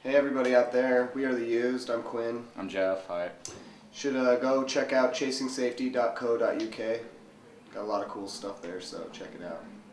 Hey everybody out there, we are The Used. I'm Quinn. I'm Jeff. Hi. Should go check out chasingsafety.co.uk. Got a lot of cool stuff there, so check it out.